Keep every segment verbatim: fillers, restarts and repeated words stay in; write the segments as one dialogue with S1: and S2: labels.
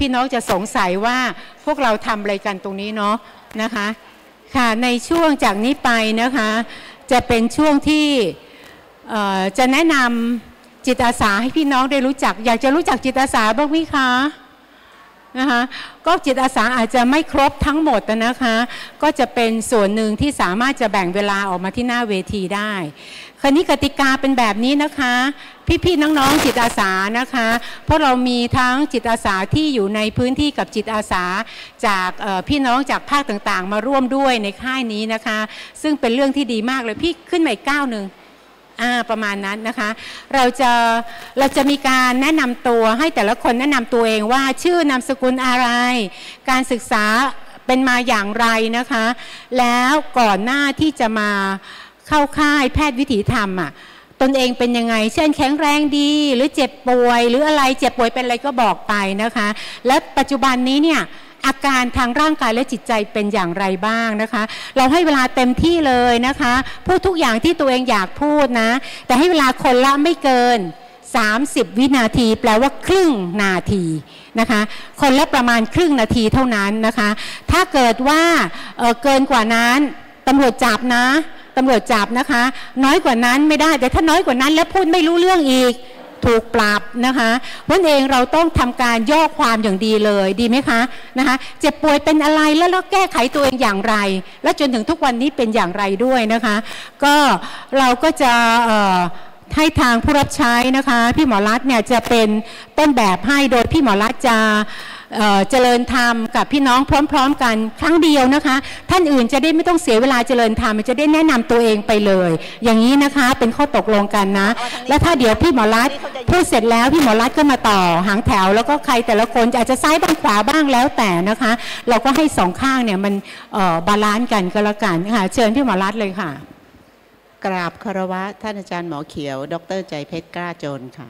S1: พี่น้องจะสงสัยว่าพวกเราทำอะไรกันตรงนี้เนาะนะคะค่ะในช่วงจากนี้ไปนะคะจะเป็นช่วงที่จะแนะนำจิตอาสาให้พี่น้องได้รู้จักอยากจะรู้จักจิตอาสาบ้างไหมคะนะคะก็จิตอาสาอาจจะไม่ครบทั้งหมดนะคะก็จะเป็นส่วนหนึ่งที่สามารถจะแบ่งเวลาออกมาที่หน้าเวทีได้คราวนี้กติกาเป็นแบบนี้นะคะพี่ๆน้องๆจิตอาสานะคะเพราะเรามีทั้งจิตอาสาที่อยู่ในพื้นที่กับจิตอาสาจากพี่น้องจากภาคต่างๆมาร่วมด้วยในค่ายนี้นะคะซึ่งเป็นเรื่องที่ดีมากเลยพี่ขึ้นมาอีกก้าวหนึ่งอ่าประมาณนั้นนะคะเราจะเราจะมีการแนะนำตัวให้แต่ละคนแนะนำตัวเองว่าชื่อนามสกุลอะไรการศึกษาเป็นมาอย่างไรนะคะแล้วก่อนหน้าที่จะมาเข้าค่ายแพทย์วิถีธรรมอ่ะตนเองเป็นยังไงเช่นแข็งแรงดีหรือเจ็บป่วยหรืออะไรเจ็บป่วยเป็นอะไรก็บอกไปนะคะและปัจจุบันนี้เนี่ยอาการทางร่างกายและจิตใจเป็นอย่างไรบ้างนะคะเราให้เวลาเต็มที่เลยนะคะพูดทุกอย่างที่ตัวเองอยากพูดนะแต่ให้เวลาคนละไม่เกินสามสิบวินาทีแปลว่าครึ่งนาทีนะคะคนละประมาณครึ่งนาทีเท่านั้นนะคะถ้าเกิดว่า เอ่อ เกินกว่านั้นตำรวจจับนะตำรวจจับนะคะน้อยกว่านั้นไม่ได้แต่ถ้าน้อยกว่านั้นแล้วพูดไม่รู้เรื่องอีกถูกปรับนะคะเพราะเองเราต้องทำการย่อความอย่างดีเลยดีไหมคะนะคะเจ็บป่วยเป็นอะไรแล้วเราแก้ไขตัวเองอย่างไรและจนถึงทุกวันนี้เป็นอย่างไรด้วยนะคะก็เราก็จะให้ทางผู้รับใช้นะคะพี่หมอรัตน์เนี่ยจะเป็นต้นแบบให้โดยพี่หมอรัตน์จะเจริญธรรมกับพี่น้องพร้อมๆกันครั้งเดียวนะคะท่านอื่นจะได้ไม่ต้องเสียเวลาเจริญธรรมจะได้แนะนำตัวเองไปเลยอย่างนี้นะคะเป็นข้อตกลงกันนะแล้วถ้าเดี๋ยวพี่หมอรัตน์พูดเสร็จแล้วพี่หมอรัตน์ก็มาต่อหางแถวแล้วก็ใครแต่ละคนอาจจะซ้ายบ้างขวาบ้างแล้วแต่นะคะเราก็ให้สองข้างเนี่ยมันบาลานซ์กันก็แล้วกันค่ะเชิญพี่หมอรัตน์เลยค่ะ
S2: กราบคารวะท่านอาจารย์หมอเขียวดร.ใจเพชรกล้าโจรค่ะ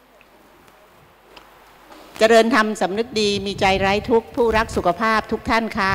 S2: เจริญธรรมสำนึกดีมีใจไร้ทุกข์ผู้รักสุขภาพทุกท่านค่ะ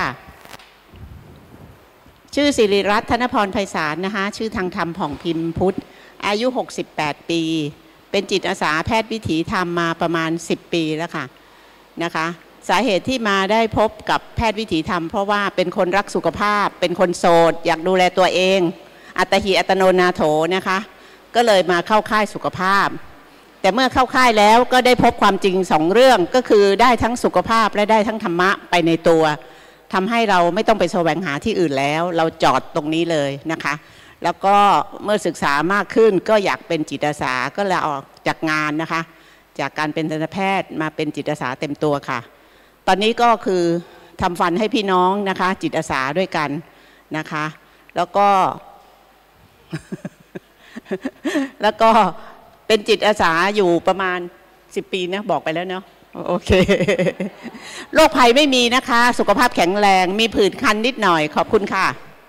S2: ชื่อสิริรัตน์ธนพรไพศาลนะคะชื่อทางธรรมผ่องพิมพ์พุทธอายุหกสิบแปดปีเป็นจิตอาสาแพทย์วิถีธรรมมาประมาณสิบปีแล้วค่ะนะคะสาเหตุที่มาได้พบกับแพทย์วิถีธรรมเพราะว่าเป็นคนรักสุขภาพเป็นคนโสดอยากดูแลตัวเองอัตหิอัตโนนาโถนะคะก็เลยมาเข้าค่ายสุขภาพแต่เมื่อเข้าค่ายแล้วก็ได้พบความจริงสองเรื่องก็คือได้ทั้งสุขภาพและได้ทั้งธรรมะไปในตัวทำให้เราไม่ต้องไปแสวงหาที่อื่นแล้วเราจอดตรงนี้เลยนะคะแล้วก็เมื่อศึกษามากขึ้นก็อยากเป็นจิตอาสาก็ลาออกจากงานนะคะจากการเป็นทันตแพทย์มาเป็นจิตอาสาเต็มตัวค่ะตอนนี้ก็คือทำฟันให้พี่น้องนะคะจิตอาสาด้วยกันนะคะแล้วก็ แล้วก็เป็นจิตอาสาอยู่ประมาณสิบปีนะบอกไปแล้วเนาะโอเคโรคภัยไม่มีนะคะสุขภาพแข็งแรงมีผื่นคันนิดหน่อยขอบคุณค่ะ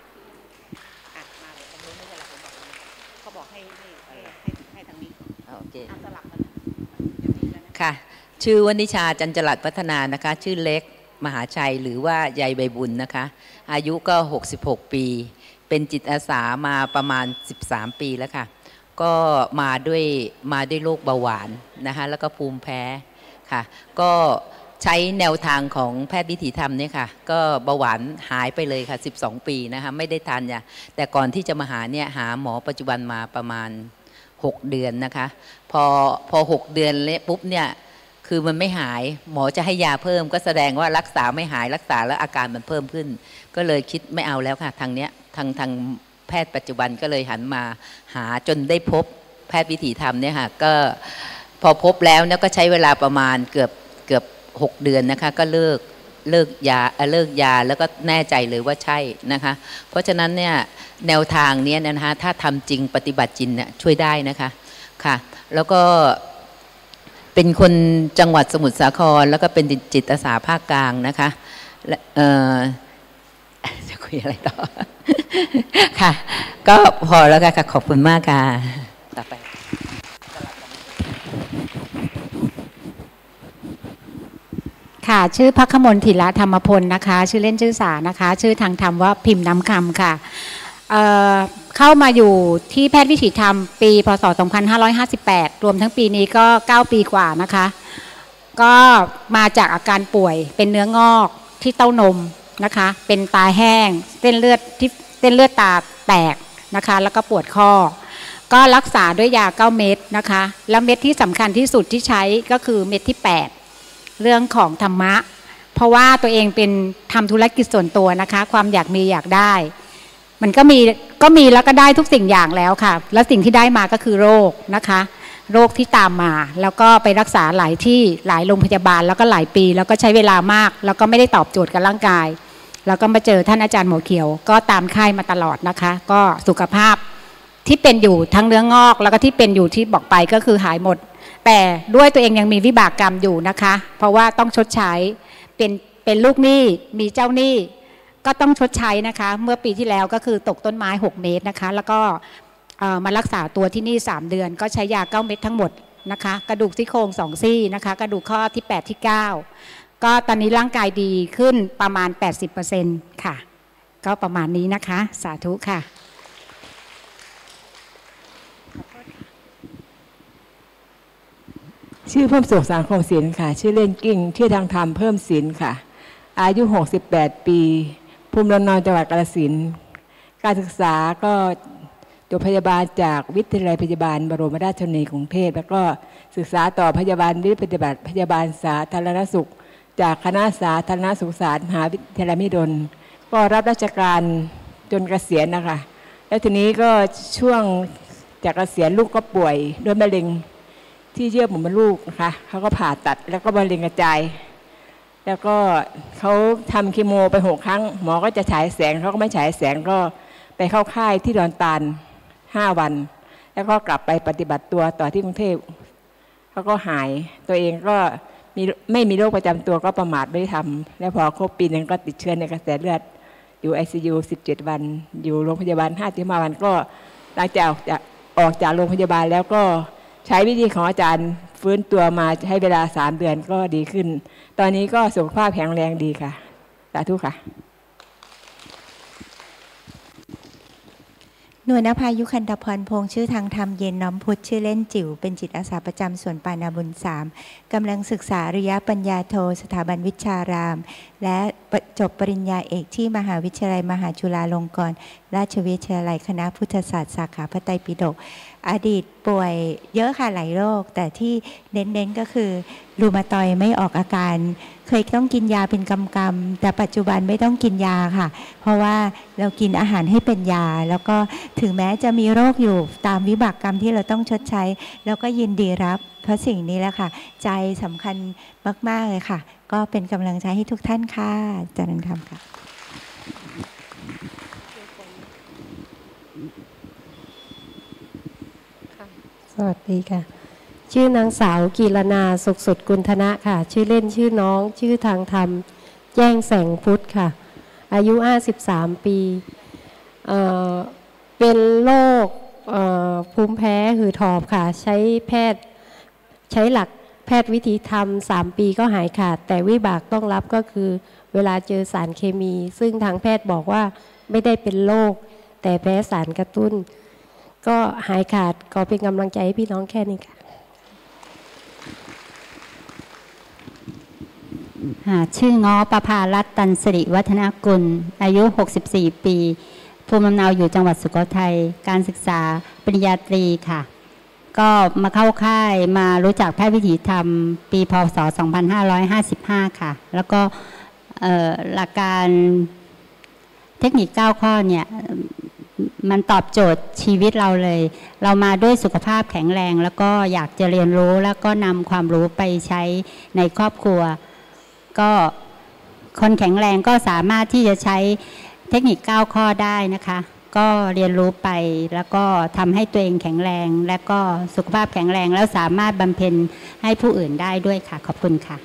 S2: เขาบอกให้ให้ให้ทางนี้โอเคสลับกัน
S3: ค่ะชื่อวณิชาจันจรัสพัฒนานะคะชื่อเล็กมหาชัยหรือว่ายายใบบุญนะคะอายุก็หกสิบหกปีเป็นจิตอาสามาประมาณสิบสามปีแล้วค่ะก็มาด้วยมาด้วยโรคเบาหวานนะคะแล้วก็ภูมิแพ้ค่ะก็ใช้แนวทางของแพทย์วิถีธรรมเนี่ยค่ะก็เบาหวานหายไปเลยค่ะสิบสองปีนะคะไม่ได้ทานยาแต่ก่อนที่จะมาหาเนี่ยหาหมอปัจจุบันมาประมาณหกเดือนนะคะพอพอหกเดือนเลยปุ๊บเนี่ยคือมันไม่หายหมอจะให้ยาเพิ่มก็แสดงว่ารักษาไม่หายรักษาแล้วอาการมันเพิ่มขึ้นก็เลยคิดไม่เอาแล้วค่ะทางเนี้ยทางทางแพทย์ปัจจุบันก็เลยหันมาหาจนได้พบแพทย์วิถีธรรมเนี่ยค่ะก็พอพบแล้วเนี่ยก็ใช้เวลาประมาณเกือบเกือบหกเดือนนะคะก็เลิกเลิกยาเลิกยาแล้วก็แน่ใจเลยว่าใช่นะคะเพราะฉะนั้นเนี่ยแนวทางนี้นะคะถ้าทำจริงปฏิบัติจริงเนี่ยช่วยได้นะคะค่ะแล้วก็เป็นคนจังหวัดสมุทรสาครแล้วก็เป็นจิตอาสาภาคกลางนะคะเอ่อจะคุยอะไรต่อค่ะก็พอแล้วค่ะขอบคุณมากค่ะต่อไป
S4: ค่ะชื่อภัคมล ธีระธรรมพลนะคะชื่อเล่นชื่อสานะคะชื่อทางธรรมว่าพิมพ์น้ำคำค่ะ เอ่อ เข้ามาอยู่ที่แพทย์วิถีธรรมปีพ.ศ. สองพันห้าร้อยห้าสิบแปดรวมทั้งปีนี้ก็เก้าปีกว่านะคะก็มาจากอาการป่วยเป็นเนื้องอกที่เต้านมนะคะเป็นตาแห้งเส้นเลือดที่เส้นเลือดตาแตกนะคะแล้วก็ปวดข้อก็รักษาด้วยยาเก้าเม็ดนะคะแล้วเม็ดที่สำคัญที่สุดที่ใช้ก็คือเม็ดที่แปดเรื่องของธรรมะเพราะว่าตัวเองเป็นทำธุรกิจส่วนตัวนะคะความอยากมีอยากได้มันก็มีก็มีแล้วก็ได้ทุกสิ่งอย่างแล้วค่ะแล้วสิ่งที่ได้มาก็คือโรคนะคะโรคที่ตามมาแล้วก็ไปรักษาหลายที่หลายโรงพยาบาลแล้วก็หลายปีแล้วก็ใช้เวลามากแล้วก็ไม่ได้ตอบโจทย์กับร่างกายแล้วก็มาเจอท่านอาจารย์หมอเขียวก็ตามค่ายมาตลอดนะคะก็สุขภาพที่เป็นอยู่ทั้งเนื้องอกแล้วก็ที่เป็นอยู่ที่บอกไปก็คือหายหมดแต่ด้วยตัวเองยังมีวิบากกรรมอยู่นะคะเพราะว่าต้องชดใช้เป็นเป็นลูกหนี้มีเจ้าหนี้ก็ต้องชดใช้นะคะเมื่อปีที่แล้วก็คือตกต้นไม้หกเมตรนะคะแล้วก็มารักษาตัวที่นี่สามเดือนก็ใช้ยาเก้าเม็ดทั้งหมดนะคะกระดูกซี่โครงสองซี่นะคะกระดูกข้อที่แปดที่เก้าก็ตอนนี้ร่างกายดีขึ้นประมาณ แปดสิบเปอร์เซ็นต์ ค่ะก็ประมาณนี้นะคะสาธุค่ะ
S5: ชื่อเพิ่มสุขสังคมศิลป์ค่ะชื่อเล่นกิ้งชื่อทางธรรมเพิ่มศิลป์ค่ะอายุหกสิบแปดปีภูมิลำเนาจังหวัดกาฬสินธุ์การศึกษาก็จบพยาบาลจากวิทยาลัยพยาบาลบรมราชชนนีกรุงเทพแล้วก็ศึกษาต่อพยาบาลวิทยาปฏิบัติพยาบาลสาธารณสุขจากคณะสาธารณสุขศาสตร์มหาวิทยาลัยมหิดลก็รับราชการจนเกษียณนะคะแล้วทีนี้ก็ช่วงจากเกษียณลูกก็ป่วยด้วยมะเร็งที่เยื่อบุมดลูกนะคะเขาก็ผ่าตัดแล้วก็มะเร็งกระจายแล้วก็เขาทำคีโมไปหกครั้งหมอก็จะฉายแสงเขาก็ไม่ฉายแสงก็ไปเข้าค่ายที่ดอนตาลห้าวันแล้วก็กลับไปปฏิบัติตัวต่อที่กรุงเทพเขาก็หายตัวเองก็มีไม่มีโรคประจำตัวก็ประมาทไม่ได้ทำแล้วพอครบปีนึงก็ติดเชื้อในกระแสเลือดอยู่ ไอ ซี ยู สิบเจ็ดวันอยู่โรงพยาบาลห้าถึงห้าวันก็หลังจากออกจากออกจากโรงพยาบาลแล้วก็ใช้วิธีของอาจารย์ฟื้นตัวมาให้เวลาสามเดือนก็ดีขึ้นตอนนี้ก็สุขภาพแข็งแรงดีค่ะสาธุค่ะ
S6: นวลนภายุคันธพรพงษ์ชื่อทางธรรมเย็นน้อมพุทธชื่อเล่นจิ๋วเป็นจิตอาสาประจำส่วนปานาบุญสามกำลังศึกษาระยะปัญญาโทสถาบันวิชารามและจบปริญญาเอกที่มหาวิทยาลัยมหาจุฬาลงกรณราชวิทยาลัยคณะพุทธศาสตร์สาขาพระไตรปิฎกอดีตป่วยเยอะค่ะหลายโรคแต่ที่เน้นๆก็คือรูมาตอยไม่ออกอาการเคยต้องกินยาเป็นกำๆแต่ปัจจุบันไม่ต้องกินยาค่ะเพราะว่าเรากินอาหารให้เป็นยาแล้วก็ถึงแม้จะมีโรคอยู่ตามวิบากกรรมที่เราต้องชดใช้แล้วก็ยินดีรับเพราะสิ่งนี้แหละค่ะใจสำคัญมากๆเลยค่ะก็เป็นกำลังใจให้ทุกท่านค่ะเจริญธรรมค่ะ
S7: สวัสดีค่ะชื่อนางสาวกีรณาสุขสุดกุลธนะค่ะชื่อเล่นชื่อน้องชื่อทางธรรมแจ้งแสงพุทธค่ะอายุห้าสิบสามปีเอ่อเป็นโรคเอ่อภูมิแพ้หืดหอบค่ะใช้แพทย์ใช้หลักแพทย์วิธีธรรมสามปีก็หายขาดแต่วิบากต้องรับก็คือเวลาเจอสารเคมีซึ่งทางแพทย์บอกว่าไม่ได้เป็นโรคแต่แพ้สารกระตุ้นก็หายขาดก็เป็นกำลังใจให้พี่น้องแค่นี้ค่ะ
S8: ชื่อง้อประภารัตน์ตันสิริวัฒนกุลอายุหกสิบสี่ปีภูมิลำเนาอยู่จังหวัดสุโขทัยการศึกษาปริญญาตรีค่ะก็มาเข้าค่ายมารู้จักแพทย์วิถีธรรมปีพ.ศ. สองพันห้าร้อยห้าสิบห้าค่ะแล้วก็หลักการเทคนิคเก้าข้อเนี่ยมันตอบโจทย์ชีวิตเราเลยเรามาด้วยสุขภาพแข็งแรงแล้วก็อยากจะเรียนรู้แล้วก็นำความรู้ไปใช้ในครอบครัวก็คนแข็งแรงก็สามารถที่จะใช้เทคนิคเก้าข้อได้นะคะก็เรียนรู้ไปแล้วก็ทำให้ตัวเองแข็งแรงและก็สุขภาพแข็งแรงแล้วสามารถบำเพ็ญให้ผู้อื่นได้ด้วยค่ะขอบคุณค่ะ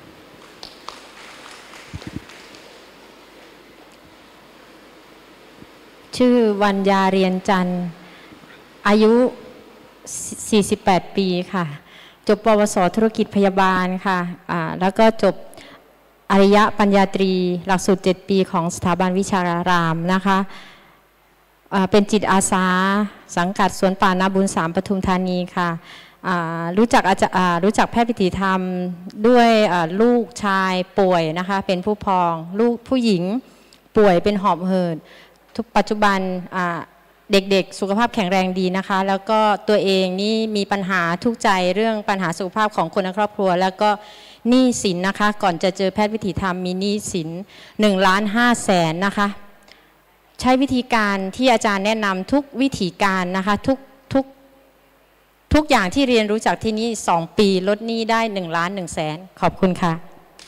S7: ชื่อวัญญาเรียนจันทร์อายุสี่สิบแปดปีค่ะจบปวสธุรกิจพยาบาลค่ะอ่าแล้วก็จบอริยปัญญาตรีหลักสูตรเจ็ดปีของสถาบันวิชารามนะคะอ่าเป็นจิตอาสาสังกัดสวนป่านาบุญสามปทุมธานีค่ะ
S9: รู้จักอาจารย์รู้จักแพทย์วิถีธรรมด้วยลูกชายป่วยนะคะเป็นผู้พองลูกผู้หญิงป่วยเป็นหอบหืดทุกปัจจุบันเด็กๆสุขภาพแข็งแรงดีนะคะแล้วก็ตัวเองนี่มีปัญหาทุกข์ใจเรื่องปัญหาสุขภาพของคนในครอบครัวแล้วก็หนี้สินนะคะก่อนจะเจอแพทย์วิถีธรรมมีหนี้สินหนึ่งล้านห้าแสนนะคะใช้วิธีการที่อาจารย์แนะนำทุกวิธีการนะคะทุกทุกทุกอย่างที่เรียนรู้จากที่นี่สองปีลดหนี้ได้หนึ่งล้านหนึ่งแสนขอบคุณค่ะ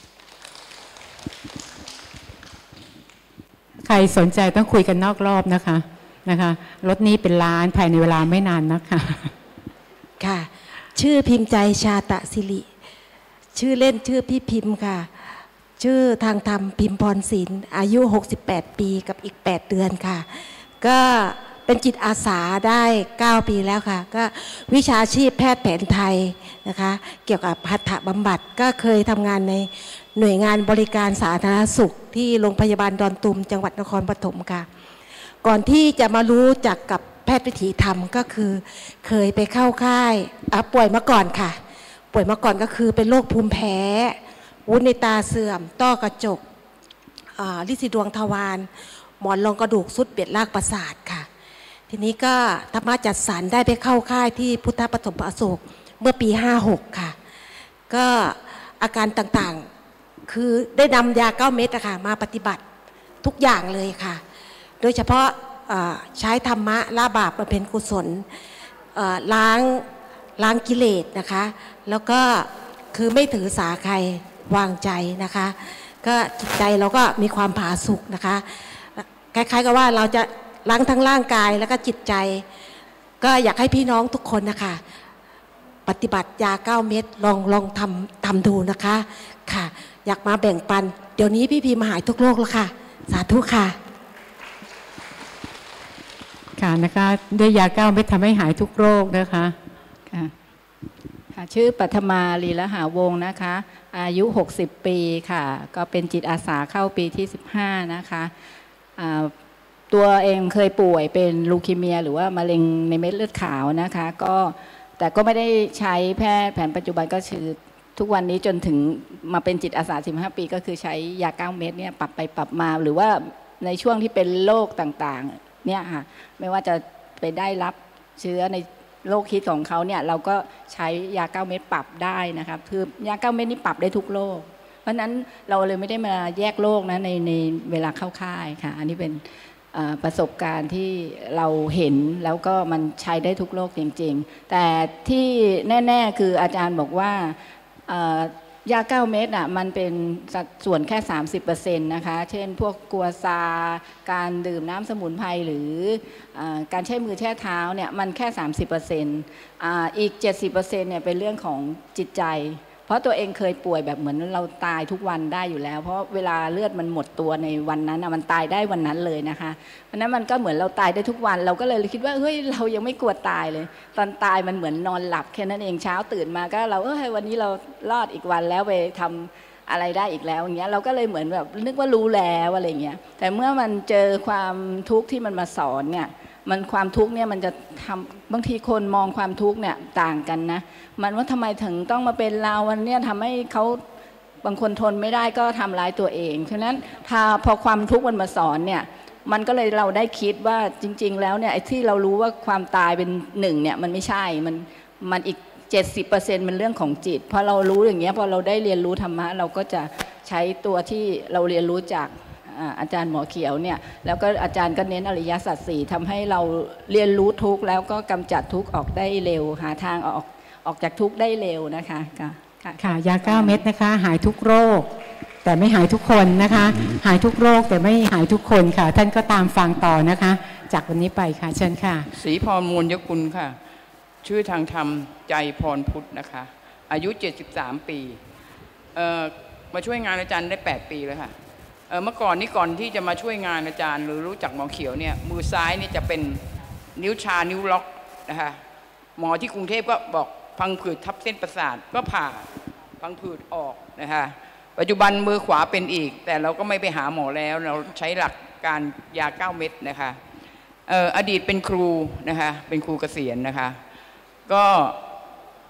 S1: ใครสนใจต้องคุยกันนอกรอบนะคะนะคะลดหนี้เป็นล้านภายในเวลาไม่นานนะคะ
S10: ค่ะชื่อพิมพ์ใจชาตะศิริชื่อเล่นชื่อพี่พิมพ์ค่ะชื่อทางธรรมพิมพ์พรศิลป์อายุหกสิบแปดปีกับอีกแปดเดือนค่ะก็เป็นจิตอาสาได้เก้าปีแล้วค่ะก็วิชาชีพแพทย์แผนไทยนะคะเกี่ยวกับหัตถบำบัดก็เคยทำงานในหน่วยงานบริการสาธารณสุขที่โรงพยาบาลดอนตุมจังหวัดนครปฐมค่ะก่อนที่จะมารู้จักกับแพทย์วิถีธรรมก็คือเคยไปเข้าค่ายป่วยมาก่อนค่ะป่วยมาก่อนก็คือเป็นโรคภูมิแพ้วุ้นในตาเสื่อมต้อกระจกลิซิดวงทวารหมอนรองกระดูกสุดเบียดรากประสาทค่ะทีนี้ก็ธรรมะจัดสรรได้ไปเข้าค่ายที่พุทธปฐมอโศกเมื่อปีห้าหกค่ะก็อาการต่างๆคือได้นำยาเก้าเม็ดนะคะมาปฏิบัติทุกอย่างเลยค่ะโดยเฉพาะใช้ธรรมะละบาปบำเพ็ญกุศลล้างล้างกิเลสนะคะแล้วก็คือไม่ถือสาใครวางใจนะคะก็จิตใจเราก็มีความผาสุกนะคะคล้ายๆกับว่าเราจะล้างทั้งร่างกายแล้วก็จิตใจก็อยากให้พี่น้องทุกคนนะคะปฏิบัติยาเก้าเม็ดลองลองทำทำดูนะคะค่ะอยากมาแบ่งปันเดี๋ยวนี้พี่พีมาหายทุกโรคแล้วค่ะสาธุค่ะ
S1: ค่ะนะคะด้วยยาเก้าเม็ดทำให้หายทุกโรคนะคะ
S11: ค่ะชื่อปัทมาลีละหาวงศ์นะคะอายุหกสิบปีค่ะก็เป็นจิตอาสาเข้าปีที่สิบห้านะคะตัวเองเคยป่วยเป็นลูคีเมียหรือว่ามะเร็งในเม็ดเลือดขาวนะคะก็แต่ก็ไม่ได้ใช้แพทย์แผนปัจจุบันก็คือทุกวันนี้จนถึงมาเป็นจิตอาสาสิบห้าปีก็คือใช้ยาเก้าเม็ดเนี่ยปรับไปปรับมาหรือว่าในช่วงที่เป็นโรคต่างๆเนี่ยค่ะไม่ว่าจะไปได้รับเชื้อในโรคฮิตของเขาเนี่ยเราก็ใช้ยาเก้าเม็ดปรับได้นะครับคือยาเก้าเม็ดนี่ปรับได้ทุกโรคเพราะนั้นเราเลยไม่ได้มาแยกโรคนะในในเวลาเข้าค่ายค่ะอันนี้เป็นประสบการณ์ที่เราเห็นแล้วก็มันใช้ได้ทุกโรคจริงๆแต่ที่แน่ๆคืออาจารย์บอกว่ายาเก้าเม็ดอ่ะมันเป็นสัดส่วนแค่ สามสิบเปอร์เซ็นต์ นะคะเช่นพวกกัวซาการดื่มน้ำสมุนไพรหรือการใช้มือแช่เท้าเนี่ยมันแค่ สามสิบเปอร์เซ็นต์ อ่าอีก เจ็ดสิบเปอร์เซ็นต์ เนี่ยเป็นเรื่องของจิตใจเพราะตัวเองเคยป่วยแบบเหมือนเราตายทุกวันได้อยู่แล้วเพราะเวลาเลือดมันหมดตัวในวันนั้นอ่ะมันตายได้วันนั้นเลยนะคะเพราะนั้นมันก็เหมือนเราตายได้ทุกวันเราก็เลยคิดว่าเฮ้ยเรายังไม่กลัวตายเลยตอนตายมันเหมือนนอนหลับแค่นั้นเองเช้าตื่นมาก็เราเออวันนี้เรารอดอีกวันแล้วไปทำอะไรได้อีกแล้วอย่างเงี้ยเราก็เลยเหมือนแบบนึกว่ารู้แล้วอะไรเงี้ยแต่เมื่อมันเจอความทุกข์ที่มันมาสอนเนี่ยมันความทุกข์เนี่ยมันจะทำบางทีคนมองความทุกข์เนี่ยต่างกันนะมันว่าทำไมถึงต้องมาเป็นเราวันนี้ทำให้เขาบางคนทนไม่ได้ก็ทำร้ายตัวเองฉะนั้นถ้าพอความทุกข์มันมาสอนเนี่ยมันก็เลยเราได้คิดว่าจริงๆแล้วเนี่ยไอ้ที่เรารู้ว่าความตายเป็นหนึ่งเนี่ยมันไม่ใช่มันมันอีก เจ็ดสิบเปอร์เซ็นต์ มันเรื่องของจิตพอเรารู้อย่างเงี้ยพอเราได้เรียนรู้ธรรมะเราก็จะใช้ตัวที่เราเรียนรู้จากอาจารย์หมอเขียวเนี่ยแล้วก็อาจารย์ก็เน้นอริยสัจสี่ทำให้เราเรียนรู้ทุกข์แล้วก็กำจัดทุกข์ออกได้เร็วหาทางออกออกจากทุกข์ได้เร็วนะคะค่ะ
S1: ค่ะยาเก้าเม็ดนะคะหายทุกโรคแต่ไม่หายทุกคนนะคะหายทุกโรคแต่ไม่หายทุกคนค่ะท่านก็ตามฟังต่อนะคะจากวันนี้ไปค่ะเชิญค่ะ
S12: ศรีพรมูลยกุลค่ะชื่อทางธรรมใจพรพุทธนะคะอายุเจ็ดสิบสามปีเอ่อมาช่วยงานอาจารย์ได้แปดปีแล้วค่ะเมื่อก่อนนี้ก่อนที่จะมาช่วยงานอาจารย์หรือรู้จักหมอเขียวเนี่ยมือซ้ายนี่จะเป็นนิ้วชานิ้วล็อกนะคะหมอที่กรุงเทพก็บอกพังผืดทับเส้นประสาทก็ผ่าพังผืดออกนะคะปัจจุบันมือขวาเป็นอีกแต่เราก็ไม่ไปหาหมอแล้วเราใช้หลักการยาเก้าเม็ดนะคะอดีตเป็นครูนะคะเป็นครูเกษียณนะคะก็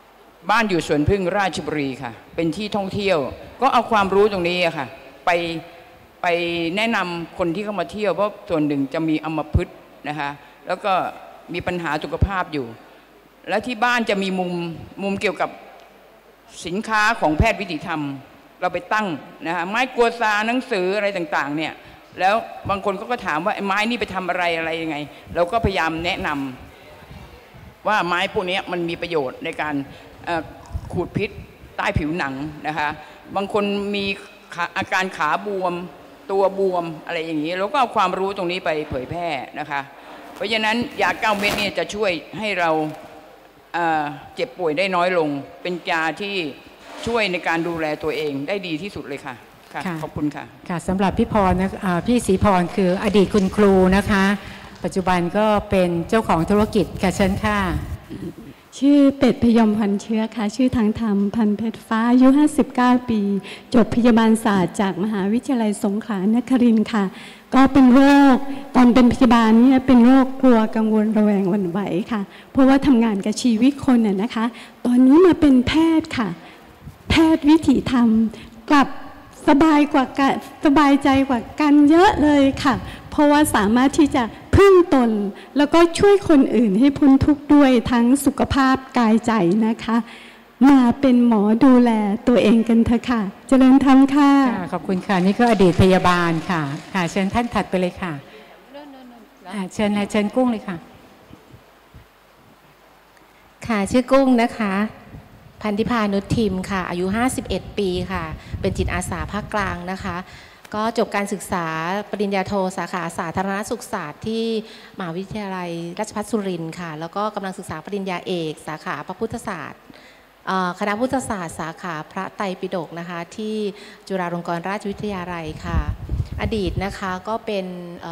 S12: บ้านอยู่สวนพึ่งราชบุรีค่ะเป็นที่ท่องเที่ยวก็เอาความรู้ตรงนี้อะค่ะไปไปแนะนำคนที่เข้ามาเที่ยวเพราะส่วนหนึ่งจะมีอัมพฤกษ์นะคะแล้วก็มีปัญหาสุขภาพอยู่และที่บ้านจะมีมุมมุมเกี่ยวกับสินค้าของแพทย์วิถีธรรมเราไปตั้งนะคะไม้กัวซาหนังสืออะไรต่างๆเนี่ยแล้วบางคนก็ถามว่าไม้นี่ไปทำอะไรอะไรยังไงเราก็พยายามแนะนำว่าไม้พวกนี้มันมีประโยชน์ในการขูดพิษใต้ผิวหนังนะคะบางคนมีอาการขาบวมตัวบวมอะไรอย่างนี้เราก็เอาความรู้ตรงนี้ไปเผยแพร่นะคะเพราะฉะนั้นยาเก้าเม็ดนี่จะช่วยให้เราเจ็บป่วยได้น้อยลงเป็นยาที่ช่วยในการดูแลตัวเองได้ดีที่สุดเลยค่ะขอบคุณค่ะ
S1: ค่ะสำหรับพี่พรนะพี่ศรีพรคืออดีตคุณครูนะคะปัจจุบันก็เป็นเจ้าของธุรกิจค่ะเชิญค่ะ
S13: ชื่อเป็ดพยมพันเชื้อค่ะชื่อทางธรรมพันเพชรฟ้าอายุห้าสิบเก้าปีจบพยาบาลศาสตร์จากมหาวิทยาลัยสงขลานครินทร์ค่ะก็เป็นโรคตอนเป็นพยาบาลเนี่ยเป็นโรคกลัวกังวลระแวงหวั่นไหวค่ะเพราะว่าทำงานกับชีวิตคนน่ะนะคะตอนนี้มาเป็นแพทย์ค่ะแพทย์วิถีธรรมกลับสบายกว่ากันสบายใจกว่ากันเยอะเลยค่ะเพราะว่าสามารถที่จะพึ่งตนแล้วก็ช่วยคนอื่นให้พ้นทุกข์ด้วยทั้งสุขภาพกายใจนะคะมาเป็นหมอดูแลตัวเองกันเถอะค่ะเจริญธรรมค่ะ
S1: ขอบคุณค่ะนี่ก็อดีตพยาบาลค่ะค่ะเชิญท่านถัดไปเลยค่ะเชิญเชิญกุ้งเลยค่ะ
S14: ค่ะชื่อกุ้งนะคะพันธิพานุชทิมค่ะอายุห้าสิบเอ็ดปีค่ะเป็นจิตอาสาภาคกลางนะคะก็จบการศึกษาปริญญาโทสาขาสาธารณสุขศาสตร์ที่มหาวิทยาลัยราชภัฏสุรินทร์ค่ะแล้วก็กำลังศึกษาปริญญาเอกสาขาพระพุทธศาสตร์คณะพุทธศาสตร์สาขาพระไตรปิฎกนะคะที่จุฬาลงกรณราชวิทยาลัยค่ะอดีตนะคะก็เป็น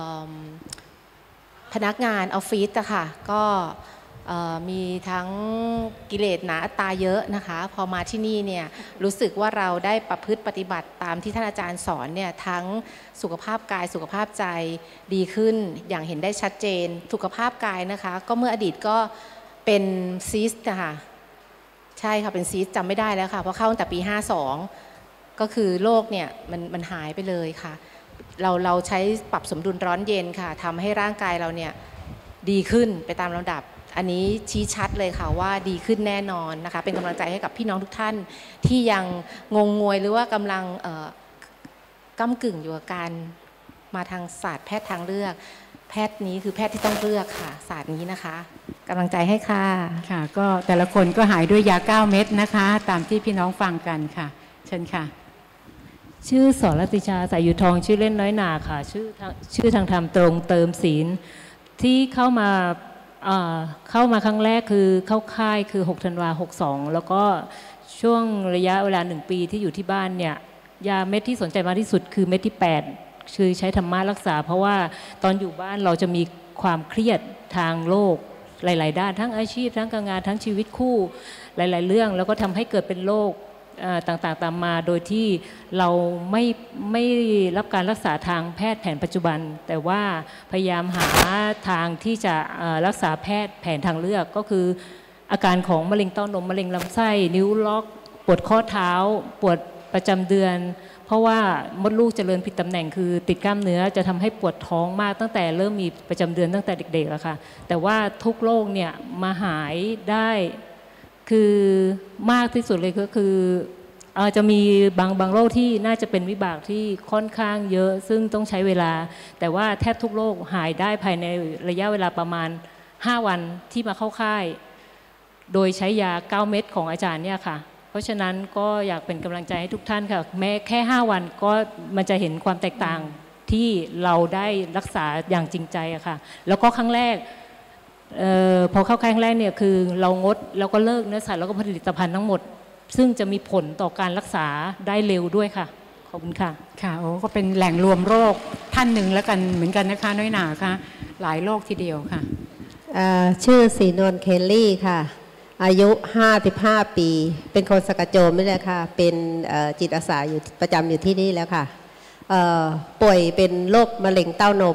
S14: พนักงานออฟฟิศอะค่ะก็มีทั้งกิเลสหนาอัตตาเยอะนะคะพอมาที่นี่เนี่ยรู้สึกว่าเราได้ประพฤติปฏิบัติตามที่ท่านอาจารย์สอนเนี่ยทั้งสุขภาพกายสุขภาพใจดีขึ้นอย่างเห็นได้ชัดเจนสุขภาพกายนะคะก็เมื่ออดีตก็เป็นซีสต์นะคะใช่ค่ะเป็นซีสต์จำไม่ได้แล้วค่ะเพราะเข้าตั้งแต่ปีห้าสองก็คือโรคเนี่ยมันมันหายไปเลยค่ะเราเราใช้ปรับสมดุลร้อนเย็นค่ะทำให้ร่างกายเราเนี่ยดีขึ้นไปตามลำดับอันนี้ชี้ชัดเลยค่ะว่าดีขึ้นแน่นอนนะคะเป็นกำลังใจให้กับพี่น้องทุกท่านที่ยังงงงวยหรือว่ากำลังก้ำกึ่งอยู่กับการมาทางศาสตร์แพทย์ทางเลือกแพทย์นี้คือแพทย์ที่ต้องเลือกค่ะศาสตร์นี้นะคะกำลังใจให้ค่ะ
S1: ค่ะก็แต่ละคนก็หายด้วยยาเก้าเม็ดนะคะตามที่พี่น้องฟังกันค่ะเชิญค่ะ
S15: ชื่อสรติชาสายอยู่ทองชื่อเล่นน้อยหนาค่ะชื่อชื่อทางธรรมตรงเติมศีลที่เข้ามาเข้ามาครั้งแรกคือเข้าค่ายคือหกธันวาหกสองแล้วก็ช่วงระยะเวลาหนึ่งปีที่อยู่ที่บ้านเนี่ยยาเม็ดที่สนใจมากที่สุดคือเม็ดที่แปดคือใช้ธรรมะรักษาเพราะว่าตอนอยู่บ้านเราจะมีความเครียดทางโลกหลายๆด้านทั้งอาชีพทั้งการงานทั้งชีวิตคู่หลายๆเรื่องแล้วก็ทำให้เกิดเป็นโรคต่างๆตามมาโดยที่เราไม่ไม่รับการรักษาทางแพทย์แผนปัจจุบันแต่ว่าพยายามหาทางที่จะรักษาแพทย์แผนทางเลือกก็คืออาการของมะเร็งเต้านมมะเร็งลำไส้นิ้วล็อกปวดข้อเท้าปวดประจำเดือนเพราะว่ามดลูกเจริญผิดตำแหน่งคือติดกล้ามเนื้อจะทำให้ปวดท้องมากตั้งแต่เริ่มมีประจำเดือนตั้งแต่เด็กๆแล้วค่ะแต่ว่าทุกโรคเนี่ยมาหายได้คือมากที่สุดเลยก็คืออาจจะมีบางบางโรคที่น่าจะเป็นวิบากที่ค่อนข้างเยอะซึ่งต้องใช้เวลาแต่ว่าแทบทุกโรคหายได้ภายในระยะเวลาประมาณห้าวันที่มาเข้าค่ายโดยใช้ยาเก้าเม็ดของอาจารย์เนี่ยค่ะเพราะฉะนั้นก็อยากเป็นกำลังใจให้ทุกท่านค่ะแม้แค่ห้าวันก็มันจะเห็นความแตกต่างที่เราได้รักษาอย่างจริงใจอะค่ะแล้วก็ครั้งแรกออพอเข้าครั้งแรกเนี่ยคือเรางดแล้วก็เลิกเนื้อสัตว์แล้วก็ผลิตภัณฑ์ทั้งหมดซึ่งจะมีผลต่อการรักษาได้เร็วด้วยค่ะขอบคุณค่ะ
S1: ค่ะโอ้ก็เป็นแหล่งรวมโรคท่านหนึ่งแล้วกันเหมือนกันนะคะน้อยหนาค่ะหลายโรคทีเดียวค่ะ
S16: ชื่อศรีนวลเคลลี่ค่ะอายุห้าสิบห้าปีเป็นคนสกโจมนี่แหละค่ะเป็นจิตอาสาอยู่ประจำอยู่ที่นี่แล้วค่ะป่วยเป็นโรคมะเร็งเต้านม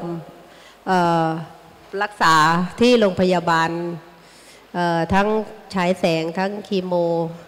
S16: รักษาที่โรงพยาบาลทั้งฉายแสงทั้งคีโม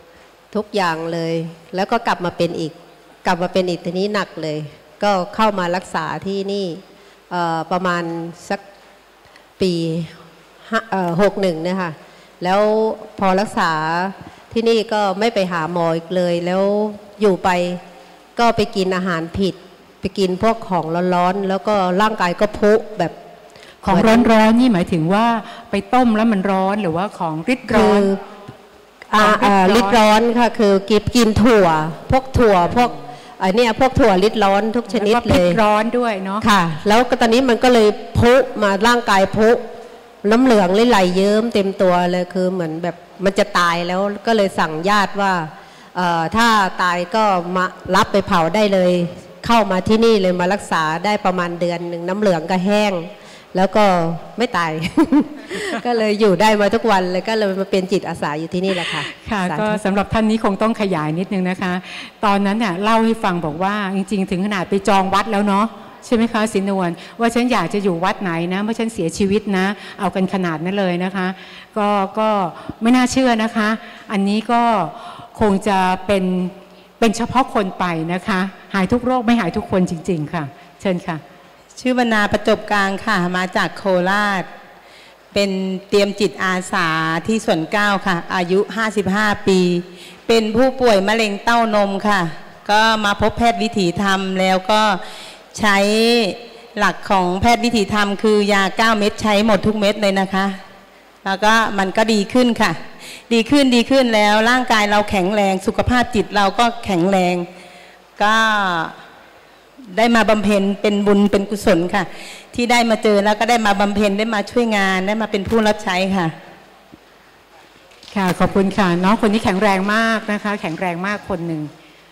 S16: ทุกอย่างเลย แล้วก็กลับมาเป็นอีกกลับมาเป็นอีกทีนี้หนักเลย ก็เข้ามารักษาที่นี่ประมาณสักปีหกหนึ่งเนี่ยค่ะแล้วพอรักษาที่นี่ก็ไม่ไปหาหมออีกเลยแล้วอยู่ไปก็ไปกินอาหารผิดไปกินพวกของร้อนๆแล้วก็ร่างกายก็พุแบบ
S1: ของร้อนๆนี่หมายถึงว่าไปต้มแล้วมันร้อนหรือว่าของริดร้อน
S16: ริดร้อนค่ะคือกินกินถั่วพวกถั่วพวกไอ้นี่พวกถั่วริดร้อนทุกชนิดเลย
S1: ริดร้อนด้วยเนาะ
S16: ค่ะแล้วก็ตอนนี้มันก็เลยพุมาร่างกายพุน้ำเหลืองไหลเยิ้มเต็มตัวเลยคือเหมือนแบบมันจะตายแล้วก็เลยสั่งญาติว่าถ้าตายก็มารับไปเผาได้เลยเข้ามาที่นี่เลยมารักษาได้ประมาณเดือนหนึ่งน้ำเหลืองก็แห้งแล้วก็ไม่ตาย ก็เลยอยู่ได้มาทุกวันเลยก็เลยมาเป็นจิตอาสาอยู่ที่นี่แหละค่ะ
S1: ค่ะก็สำหรับท่านนี้คงต้องขยายนิดนึงนะคะตอนนั้นเนี่ยเล่าให้ฟังบอกว่าจริงๆถึงขนาดไปจองวัดแล้วเนาะใช่ไหมคะสินวลว่าฉันอยากจะอยู่วัดไหนนะเมื่อฉันเสียชีวิตนะเอากันขนาดนั้นเลยนะคะก็ก็ไม่น่าเชื่อนะคะอันนี้ก็คงจะเป็นเป็นเฉพาะคนไปนะคะหายทุกโรคไม่หายทุกคนจริงๆค่ะเชิญค่ะ
S17: ชื่อวรรณาประจบกลางค่ะมาจากโคราชเป็นเตรียมจิตอาสาที่ส่วนเก้าค่ะอายุห้าสิบห้าปีเป็นผู้ป่วยมะเร็งเต้านมค่ะก็มาพบแพทย์วิถีธรรมแล้วก็ใช้หลักของแพทย์วิถีธรรมคือยาเก้าเม็ดใช้หมดทุกเม็ดเลยนะคะแล้วก็มันก็ดีขึ้นค่ะดีขึ้นดีขึ้นแล้วร่างกายเราแข็งแรงสุขภาพจิตเราก็แข็งแรงก็ได้มาบำเพ็ญเป็นบุญเป็นกุศลค่ะที่ได้มาเจอแล้วก็ได้มาบำเพ็ญได้มาช่วยงานได้มาเป็นผู้รับใช้ค่ะ
S1: ค่ะขอบคุณค่ะน้องคนนี้แข็งแรงมากนะคะแข็งแรงมากคนหนึ่ง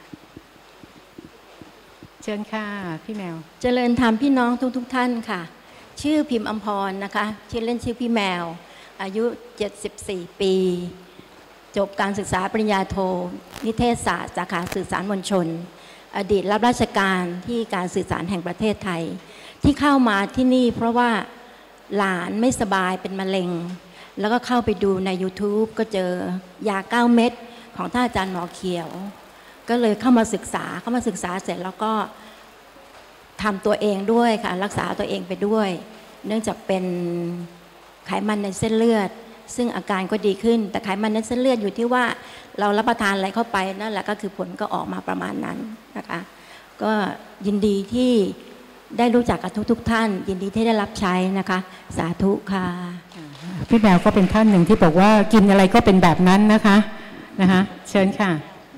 S1: เชิญค่ะพี่แมว
S18: เจริญธรรมพี่น้องทุกทุกท่านค่ะชื่อพิมพ์อัมพรนะคะชื่อเล่นชื่อพี่แมวอายุเจ็ดสิบสี่ปีจบการศึกษาปริญญาโทนิเทศศาสตร์สาขาสื่อสารมวลชนอดีตรับราชการที่การสื่อสารแห่งประเทศไทยที่เข้ามาที่นี่เพราะว่าหลานไม่สบายเป็นมะเร็งแล้วก็เข้าไปดูใน YouTube ก็เจอยาเก้าเม็ดของท่านอาจารย์หมอเขียวก็เลยเข้ามาศึกษาเข้ามาศึกษาเสร็จแล้วก็ทำตัวเองด้วยค่ะรักษาตัวเองไปด้วยเนื่องจากเป็นไขมันในเส้นเลือดซึ่งอาการก็ดีขึ้นแต่ไขมันในเส้นเลือดอยู่ที่ว่าเรารับประทานอะไรเข้าไปนั่นแหละก็คือผลก็ออกมาประมาณนั้นนะคะก็ยินดีที่ได้รู้จักกับทุกๆท่านยินดีที่ได้รับใช้นะคะสาธุค่ะ
S1: พี่แมวก็เป็นท่านหนึ่งที่บอกว่ากินอะไรก็เป็นแบบนั้นนะคะนะคะเชิญค่ะ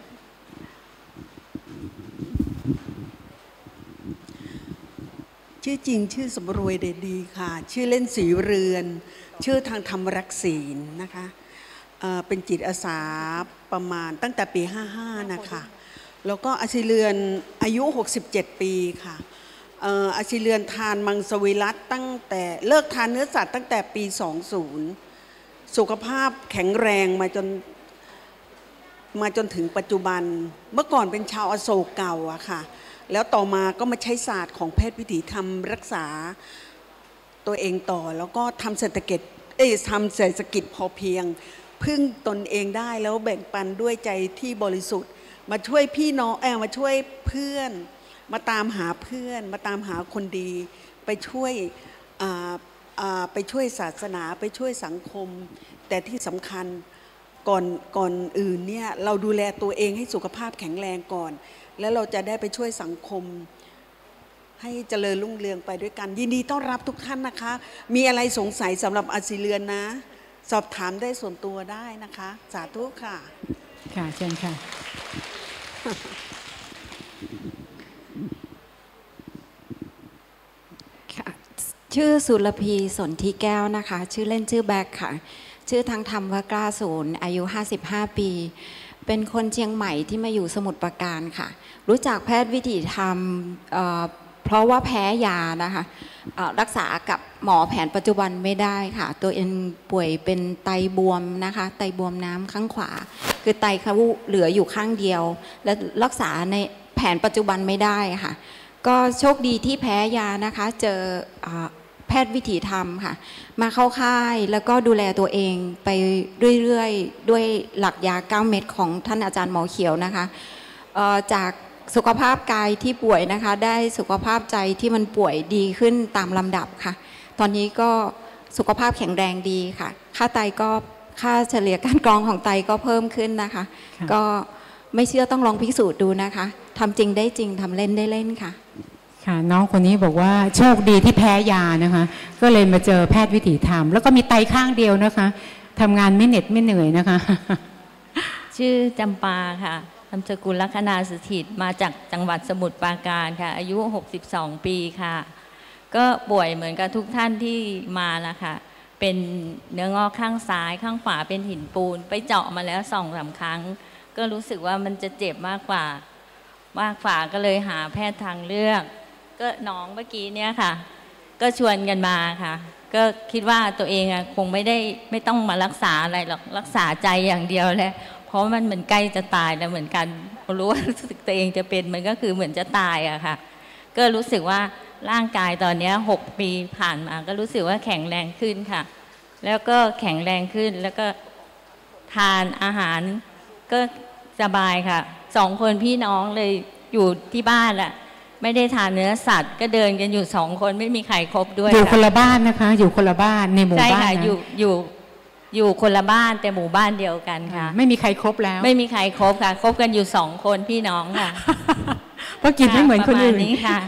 S19: ชื่อจริงชื่อสมรวยเดชดีค่ะชื่อเล่นศรีเรือนชื่อทางธรรมรักศีลนะคะเป็นจิตอาสาประมาณตั้งแต่ปีห้าห้านะคะแล้วก็อาชีเรือนอายุหกสิบเจ็ดปีค่ะอาชีเรือนทานมังสวิรัติตั้งแต่เลิกทานเนื้อสัตว์ตั้งแต่ปีสองสิบสุขภาพแข็งแรงมาจนมาจนถึงปัจจุบันเมื่อก่อนเป็นชาวอโศกเก่าอะค่ะแล้วต่อมาก็มาใช้ศาสตร์ของแพทย์วิถีธรรมรักษาตัวเองต่อแล้วก็ทำเศรษฐกิจเอ้ยทำเศรษฐกิจพอเพียงพึ่งตนเองได้แล้วแบ่งปันด้วยใจที่บริสุทธิ์มาช่วยพี่น้องเออมาช่วยเพื่อนมาตามหาเพื่อนมาตามหาคนดีไปช่วยไปช่วยศาสนาไปช่วยสังคมแต่ที่สำคัญก่อนก่อนอื่นเนี่ยเราดูแลตัวเองให้สุขภาพแข็งแรงก่อนแล้วเราจะได้ไปช่วยสังคมให้เจริญรุ่งเรืองไปด้วยกันยินดีต้อนรับทุกท่านนะคะมีอะไรสงสัยสำหรับอาชีเรือนนะสอบถามได้ส่วนตัวได้นะคะสาธุค่ะ
S1: ค่ะเชิญค่ะ
S20: ชื่อสุรพีสนธิแก้วนะคะชื่อเล่นชื่อแบกค่ะชื่อทางธรรมว่ากล้าศูนย์อายุห้าสิบห้าปีเป็นคนเชียงใหม่ที่มาอยู่สมุทรปราการค่ะรู้จักแพทย์วิถีธรรม เ, เพราะว่าแพ้ยานะคะรักษากับหมอแผนปัจจุบันไม่ได้ค่ะตัวเองป่วยเป็นไตบวมนะคะไตบวมน้ำข้างขวาคือไตเขาเหลืออยู่ข้างเดียวและรักษาในแผนปัจจุบันไม่ได้ค่ะก็โชคดีที่แพ้ยานะคะเจอแพทย์วิถีธรรมค่ะมาเข้าค่ายแล้วก็ดูแลตัวเองไปเรื่อยๆด้วยหลักยาเก้าเม็ดของท่านอาจารย์หมอเขียวนะคะจากสุขภาพกายที่ป่วยนะคะได้สุขภาพใจที่มันป่วยดีขึ้นตามลำดับค่ะตอนนี้ก็สุขภาพแข็งแรงดีค่ะค่าไตก็ค่าเฉลี่ยการกรองของไตก็เพิ่มขึ้นนะคะก็ไม่เชื่อต้องลองพิสูจน์ดูนะคะทำจริงได้จริงทำเล่นได้เล่นค่ะ
S1: ค่ะน้องคนนี้บอกว่าโชคดีที่แพ้ยานะคะก็เลยมาเจอแพทย์วิถีธรรมแล้วก็มีไตข้างเดียวนะคะทำงานไม่เหน็ดไม่เหนื่อยนะคะ
S21: ชื่อจำปาค่ะนามสกุลลัคนาสถิตมาจากจังหวัดสมุทรปราการค่ะอายุหกสิบสองปีค่ะก็ป่วยเหมือนกับทุกท่านที่มานะคะเป็นเนื้องอกข้างซ้ายข้างขวาเป็นหินปูนไปเจาะมาแล้วสองสามครั้งก็รู้สึกว่ามันจะเจ็บมากกว่ามากกว่าก็เลยหาแพทย์ทางเลือกก็น้องเมื่อกี้เนี่ยค่ะก็ชวนกันมาค่ะก็คิดว่าตัวเองอะคงไม่ได้ไม่ต้องมารักษาอะไรหรอกรักษาใจอย่างเดียวแหละเพราะมันเหมือนใกล้จะตายแล้วเหมือนกันรู้ว่ารู้สึกตัวเองจะเป็นมันก็คือเหมือนจะตายอะค่ะก็รู้สึกว่าร่างกายตอนนี้หกปีผ่านมาก็รู้สึกว่าแข็งแรงขึ้นค่ะแล้วก็แข็งแรงขึ้นแล้วก็ทานอาหารก็สบายค่ะสองคนพี่น้องเลยอยู่ที่บ้านแหละไม่ได้ทานเนื้อสัตว์ก็เดินกันอยู่สองคนไม่มีใครครบด้วย
S1: อยู่คนละบ้านนะคะอยู่คนละบ้านในหมู่บ้าน
S21: ใช่ค่ะอยู่อยู่อยู่คนละบ้านแต่หมู่บ้านเดียวกันค่ะ
S1: ไม่มีใครครบแล้ว
S21: ไม่มีใครครบค่ะคบกันอยู่สองคนพี่น้องค่ะ
S1: เพราะกินไม่เหมือนคนอื่น
S21: นี้ค่ะ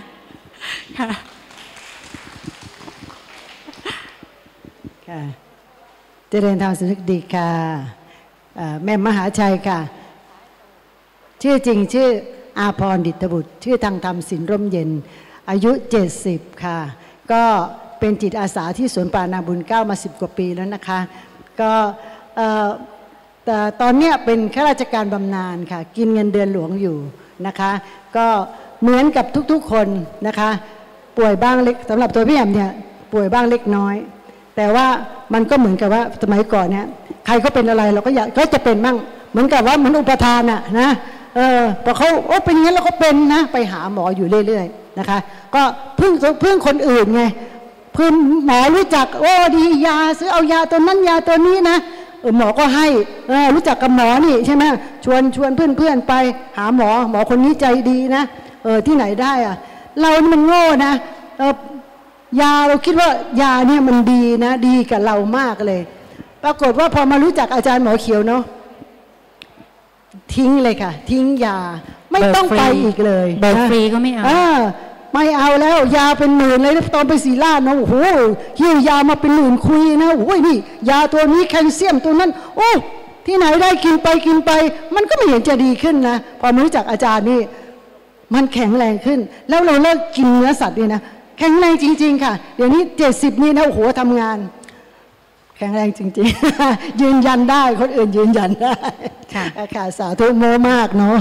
S22: ค่ะเจริญธรรมสุขดีค่ะแม่มหาชัยค่ะชื่อจริงชื่ออาภรณ์ดิษฐบุตรชื่อทางธรรมศิลร่มเย็นอายุเจ็ดสิบค่ะก็เป็นจิตอาสาที่สวนป่านาบุญเก้ามาสิบกว่าปีแล้วนะคะก็แต่ตอนนี้เป็นข้าราชการบำนาญค่ะกินเงินเดือนหลวงอยู่นะคะก็เหมือนกับทุกๆคนนะคะป่วยบ้างเล็กสำหรับตัวพี่แอมเนี่ยป่วยบ้างเล็กน้อยแต่ว่ามันก็เหมือนกับว่าสมัยก่อนเนี่ยใครเขาเป็นอะไรเราก็อยากก็จะเป็นมั่งเหมือนกับว่ามันอุปทานอะนะเออพอเขาโอ้เป็นอย่างนี้แล้วก็เป็นนะไปหาหมออยู่เรื่อยๆนะคะก็พึ่งพึ่งคนอื่นไงพึ่งหมอรู้จักโอ้ดียาซื้อเอายาตัวนั้นยาตัวนี้นะเออหมอก็ให้เออรู้จักกับหมอนี่ใช่ไหมชวนชวนเพื่อนเพื่อนไปหาหมอหมอคนนี้ใจดีนะเออที่ไหนได้อะเรานี่มันโง่นะเออยาเราคิดว่ายาเนี่ยมันดีนะดีกับเรามากเลยปรากฏว่าพอมารู้จักอาจารย์หมอเขียวเนาะทิ้งเลยค่ะทิ้งยาไม่ต้องไปอีกเลย
S1: เบิกฟรีก็ไม่เอา
S22: ไม่เอาแล้วยาเป็นหมื่นเลยตอนไปศรีราชนะโอ้โหหิ้วยามาเป็นหมื่นคุยนะโอ้ยนี่ยาตัวนี้แคลเซียมตัวนั้นโอ้ที่ไหนได้กินไปกินไปมันก็ไม่เห็นจะดีขึ้นนะพอมารู้จักอาจารย์นี่มันแข็งแรงขึ้นแล้วเราเลิกกินเนื้อสัตว์นี่นะแข็งแรงจริงๆค่ะเดี๋ยวนี้เจ็ดสิบนี่นะโอ้โหทำงานแข็งแรงจริงๆยืนยันได้คนอื่นยืนยันได้ค่ะสาธุโมมากเนาะ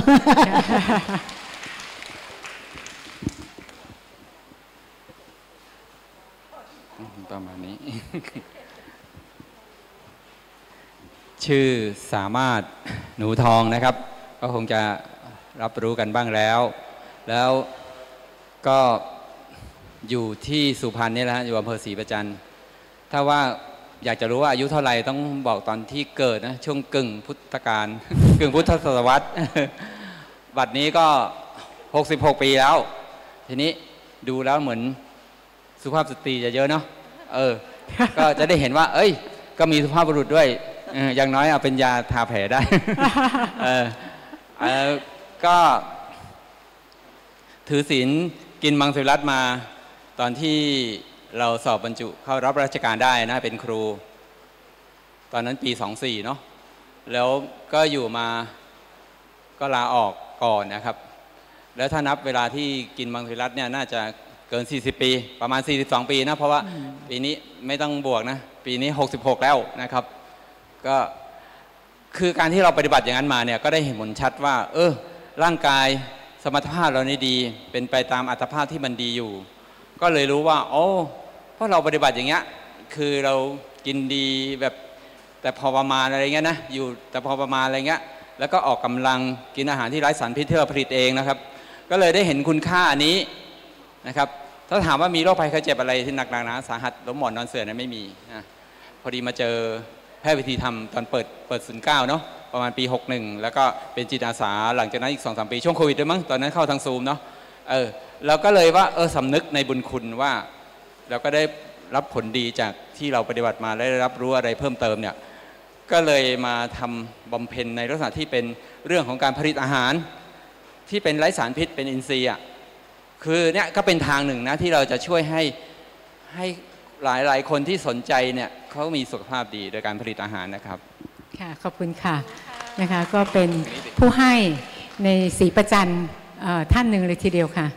S23: ประมาณนี้ ชื่อสามารถหนูทองนะครับก็คงจะรับรู้กันบ้างแล้วแล้วก็อยู่ที่สุพรรณนี่แหละอยู่อำเภอศรีประจันทร์ถ้าว่าอยากจะรู้ว่าอายุเท่าไหร่ต้องบอกตอนที่เกิดนะช่วงกึ่งพุทธกาล กึ่งพุทธศตวรรษ บัดนี้ก็หกสิบหกปีแล้วทีนี้ดูแล้วเหมือนสุภาพสตรีจะเยอะเนาะเออ ก็จะได้เห็นว่าเอ้ยก็มีสุภาพบุรุษด้วยอย่างน้อยเอาเป็นยาทาแผลได้ เออเออก็ถือศีลกินมังสวิรัติมาตอนที่เราสอบบรรจุเข้ารับราชการได้นะเป็นครูตอนนั้นปีสองสี่เนาะแล้วก็อยู่มาก็ลาออกก่อนนะครับแล้วถ้านับเวลาที่กินมังสวิรัติเนี่ยน่าจะเกินสี่สิบปีประมาณสี่สิบสองปีนะเพราะว่าปีนี้ไม่ต้องบวกนะปีนี้หกสิบหกแล้วนะครับก็คือการที่เราปฏิบัติอย่างนั้นมาเนี่ยก็ได้เห็นผลชัดว่าเออร่างกายสมรรถภาพเรานี่ดีเป็นไปตามอัตภาพที่มันดีอยู่ก็เลยรู้ว่าโอ้เพราะเราปฏิบัติอย่างเงี้ยคือเรากินดีแบบแต่พอประมาณอะไรเงี้ยนะอยู่แต่พอประมาณอะไรเงี้ยแล้วก็ออกกำลังกินอาหารที่ไร้สารพิษที่เราผลิตเองนะครับก็เลยได้เห็นคุณค่าอันนี้นะครับถ้าถามว่ามีโรคภัยไข้เจ็บอะไรที่หนักๆนะสาหัสล้มหมอนนอนเสื่อเนี่ยไม่มีนะพอดีมาเจอแพทย์วิธีทำตอนเปิดเปิดศูนย์เก้าเนาะประมาณปีหกสิบเอ็ดแล้วก็เป็นจิตอาสาหลังจากนั้นอีก สองสาม ปีช่วงโควิดด้วยมั้งตอนนั้นเข้าทางซูมเนาะเออเราก็เลยว่าเออสำนึกในบุญคุณว่าเราก็ได้รับผลดีจากที่เราปฏิบัติมาและได้รับรู้อะไรเพิ่มเติมเนี่ยก็เลยมาทำบำเพ็ญในลักษณะที่เป็นเรื่องของการผลิตอาหารที่เป็นไร้สารพิษเป็นอินทรีย์อ่ะคือเนี่ยก็เป็นทางหนึ่งนะที่เราจะช่วยให้ให้หลายหลายคนที่สนใจเนี่ยเขามีสุขภาพดีโดยการผลิตอาหารนะครับ
S1: ค่ะขอบคุณค่ะนะคะก็เป็นผู้ให้ในศรีประจันท่านหนึ่งเลยทีเดียวค่ะ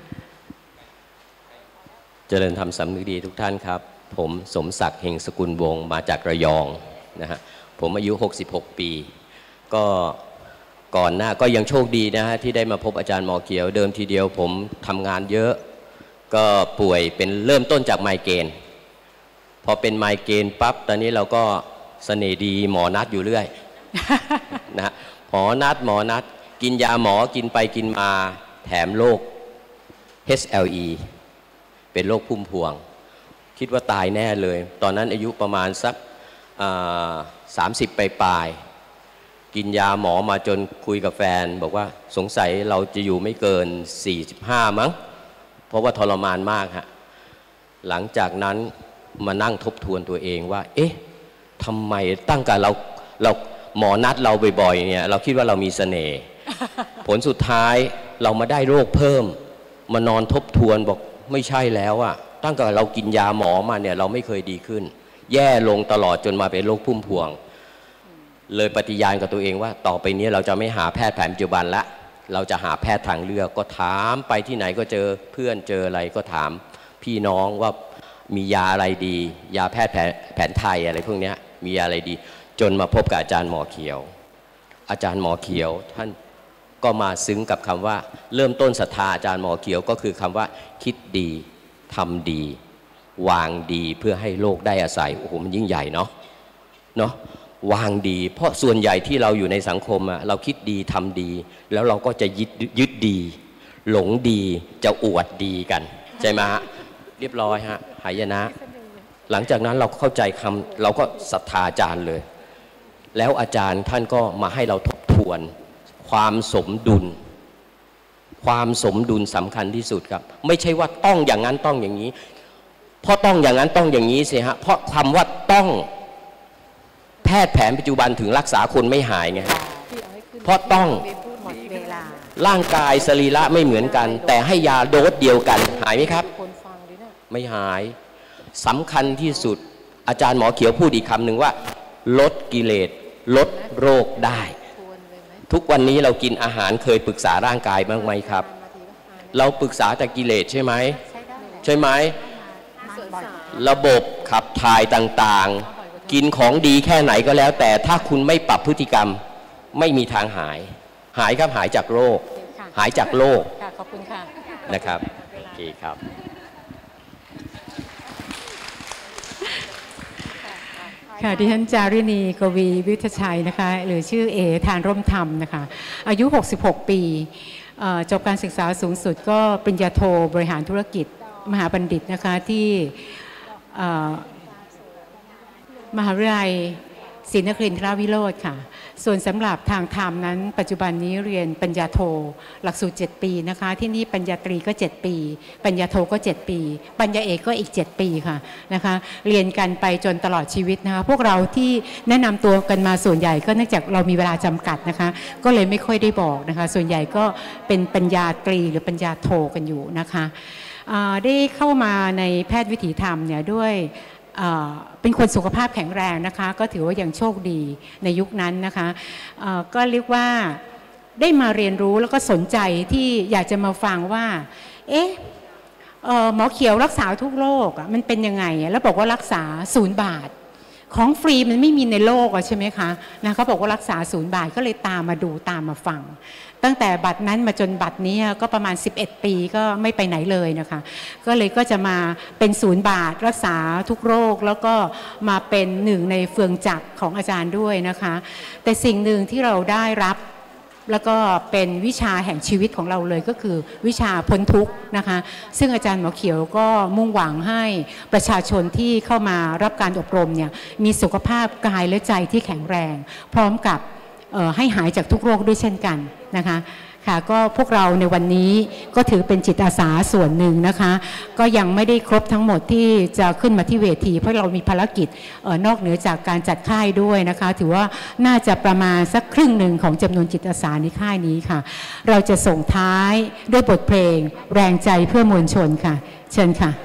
S2: เจริญธรรมสำนึกดีทุกท่านครับผมสมศักดิ์เฮงสกุลวงศ์มาจากระยองนะฮะผมอายุหกสิบหกปีก็ก่อนหน้าก็ยังโชคดีนะฮะที่ได้มาพบอาจารย์หมอเขียวเดิมทีเดียวผมทำงานเยอะก็ป่วยเป็นเริ่มต้นจากไมเกรนพอเป็นไมเกรนปั๊บตอนนี้เราก็เสน่ห์ดีหมอนัดอยู่เรื่อย นะฮะหมอนัดหมอนัดกินยาหมอกินไปกินมาแถมโรค เอช แอล อี เป็นโรคพุ่มพวงคิดว่าตายแน่เลยตอนนั้นอายุประมาณสักสามสิบปลายๆกินยาหมอมาจนคุยกับแฟนบอกว่าสงสัยเราจะอยู่ไม่เกินสี่สิบห้ามั้งเพราะว่าทรมานมากฮะหลังจากนั้นมานั่งทบทวนตัวเองว่าเอ๊ะทำไมตั้งแต่เราเราหมอนัดเราบ่อยๆเนี่ยเราคิดว่าเรามีเสน่ห์ผลสุดท้ายเรามาได้โรคเพิ่มมานอนทบทวนบอกไม่ใช่แล้วอะตั้งแต่เรากินยาหมอมาเนี่ยเราไม่เคยดีขึ้นแย่ลงตลอดจนมาเป็นโรคพุ่มพวงเลยปฏิญาณกับตัวเองว่าต่อไปนี้เราจะไม่หาแพทย์แผนปัจจุบันละเราจะหาแพทย์ทางเลือกก็ถามไปที่ไหนก็เจอเพื่อนเจออะไรก็ถามพี่น้องว่ามียาอะไรดียาแพทย์แผนแผนไทยอะไรพวกนี้มียาอะไรดีจนมาพบกับอาจารย์หมอเขียวอาจารย์หมอเขียวท่านก็มาซึ้งกับคำว่าเริ่มต้นศรัทธาอาจารย์หมอเขียวก็คือคำว่าคิดดีทำดีวางดีเพื่อให้โลกได้อาศัยโอ้โหมันยิ่งใหญ่เนาะเนาะวางดีเพราะส่วนใหญ่ที่เราอยู่ในสังคมอะเราคิดดีทำดีแล้วเราก็จะยึดยึดดีหลงดีจะอวดดีกันใช่ไหมฮะเรียบร้อยฮะหายนะหลังจากนั้นเราเข้าใจคำเราก็ศรัทธาอาจารย์เลยแล้วอาจารย์ท่านก็มาให้เราทบทวนความสมดุลความสมดุลสำคัญที่สุดครับไม่ใช่ว่าต้องอย่างนั้นต้องอย่างนี้เพราะต้องอย่างนั้นต้องอย่างนี้สิฮะเพราะคำว่าต้องแพทย์แผนปัจจุบันถึงรักษาคนไม่หายไงเพราะต้องร่างกายสรีระไม่เหมือนกันแต่ให้ยาโดสเดียวกันหายไหมครับไม่หายสำคัญที่สุดอาจารย์หมอเขียวพูดอีกคำหนึ่งว่าลดกิเลสลดโรคได้ทุกวันนี้เรากินอาหารเคยปรึกษาร่างกายบ้างไหมครับเราปรึกษาแต่กิเลสใช่ไหมใช่ไหมระบบขับถ่ายต่างๆกินของดีแค่ไหนก็แล้วแต่ถ้าคุณไม่ปรับพฤติกรรมไม่มีทางหายหายครับหายจากโรคหายจากโรค
S1: ขอบคุณค่ะ
S2: นะครับโอเคครับ
S1: ค่ะดิฉันจาริณีกวีวิทยชัยนะคะหรือชื่อเอทานร่มธรรมนะคะอายุหกสิบหกปีจบการศึกษาสูงสุดก็ปริญญาโทบริหารธุรกิจมหาบัณฑิตนะคะที่มหาวิทยาลัยศรีนครินทราวิโรจน์ค่ะส่วนสำหรับทางธรรมนั้นปัจจุบันนี้เรียนปัญญาโทหลักสูตรเจ็ดปีนะคะที่นี่ปัญญาตรีก็เจ็ดปีปัญญาโทก็เจ็ดปีปัญญาเอกก็อีกเจ็ดปีค่ะนะคะเรียนกันไปจนตลอดชีวิตนะคะพวกเราที่แนะนำตัวกันมาส่วนใหญ่ก็เนื่องจากเรามีเวลาจำกัดนะคะก็เลยไม่ค่อยได้บอกนะคะส่วนใหญ่ก็เป็นปัญญาตรีหรือปัญญาโทกันอยู่นะคะได้เข้ามาในแพทย์วิถีธรรมเนี่ยด้วยเป็นคนสุขภาพแข็งแรงนะคะก็ถือว่ายังโชคดีในยุคนั้นนะคะก็เรียกว่าได้มาเรียนรู้แล้วก็สนใจที่อยากจะมาฟังว่าเอ๊ะหมอเขียวรักษาทุกโรคมันเป็นยังไงแล้วบอกว่ารักษาศูนย์บาทของฟรีมันไม่มีในโลกใช่ไหมคะนะเขาบอกว่ารักษาศูนย์บาทก็เลยตามมาดูตามมาฟังตั้งแต่บัตรนั้นมาจนบัตรนี้ก็ประมาณสิบเอ็ดปีก็ไม่ไปไหนเลยนะคะก็เลยก็จะมาเป็นศูนย์บาทรักษาทุกโรคแล้วก็มาเป็นหนึ่งในเฟืองจักรของอาจารย์ด้วยนะคะแต่สิ่งหนึ่งที่เราได้รับแล้วก็เป็นวิชาแห่งชีวิตของเราเลยก็คือวิชาพ้นทุกข์นะคะซึ่งอาจารย์หมอเขียวก็มุ่งหวังให้ประชาชนที่เข้ามารับการอบรมเนี่ยมีสุขภาพกายและใจที่แข็งแรงพร้อมกับให้หายจากทุกโรคด้วยเช่นกันนะคะค่ะก็พวกเราในวันนี้ก็ถือเป็นจิตอาสาส่วนหนึ่งนะคะก็ยังไม่ได้ครบทั้งหมดที่จะขึ้นมาที่เวทีเพราะเรามีภารกิจนอกเหนือจากการจัดค่ายด้วยนะคะถือว่าน่าจะประมาณสักครึ่งหนึ่งของจำนวนจิตอาสาในค่ายนี้ค่ะเราจะส่งท้ายด้วยบทเพลงแรงใจเพื่อมวลชนค่ะเชิญค่ะ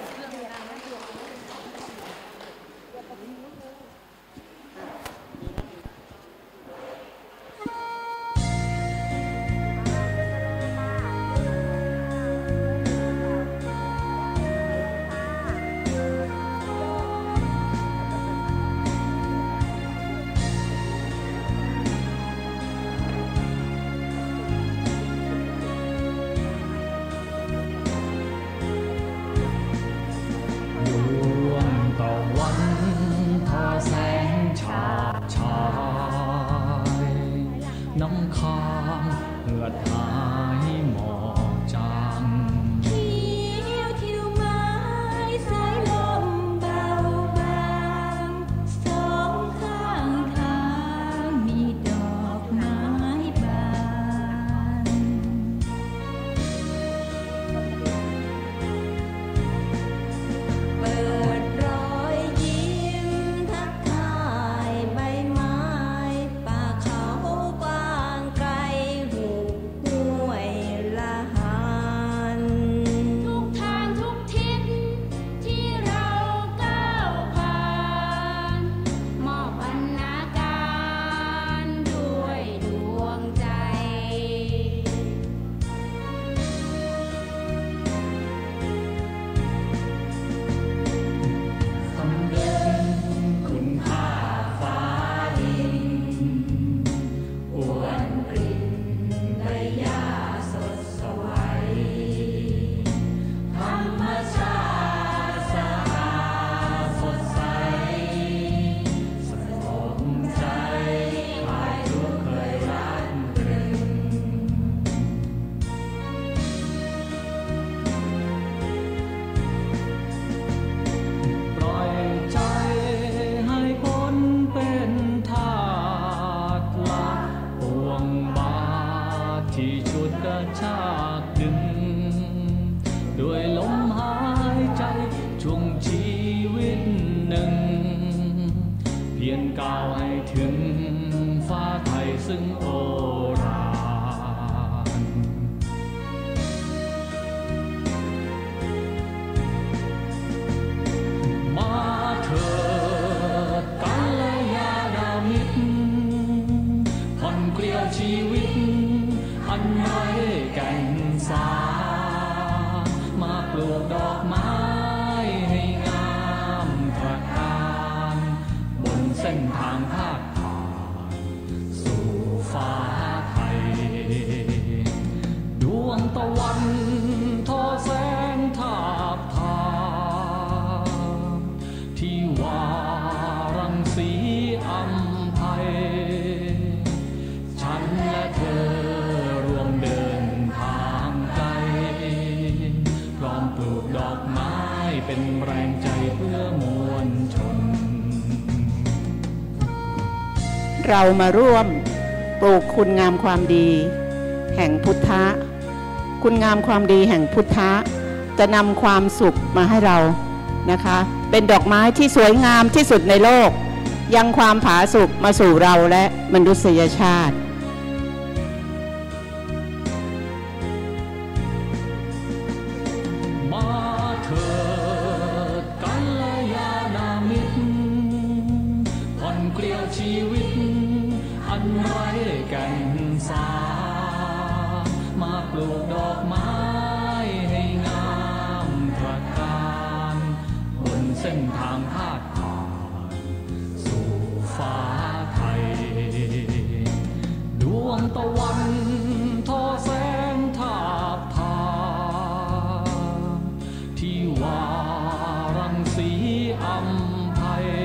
S3: เรามาร่วมปลูกคุณงามความดีแห่งพุทธะคุณงามความดีแห่งพุทธะจะนำความสุขมาให้เรานะคะเป็นดอกไม้ที่สวยงามที่สุดในโลกยังความผาสุกมาสู่เราและมนุษยชาติ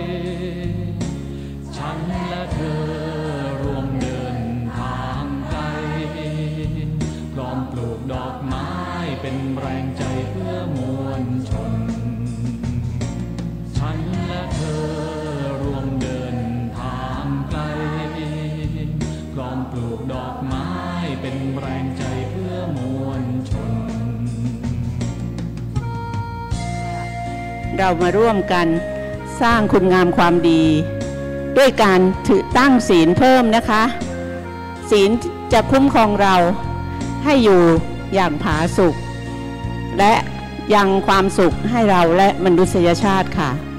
S4: ฉันและเธอรวมเดินทางไกลลชนฉันและเธอรวมเดินทางไกลพร้อมปลูกดอกไม้เป็นแรงใจเพื่อมวลชน
S3: เรามาร่วมกันสร้างคุณงามความดีด้วยการถือตั้งศีลเพิ่มนะคะศีลจะคุ้มครองเราให้อยู่อย่างผาสุกและยังความสุขให้เราและมนุษยชาติค่ะ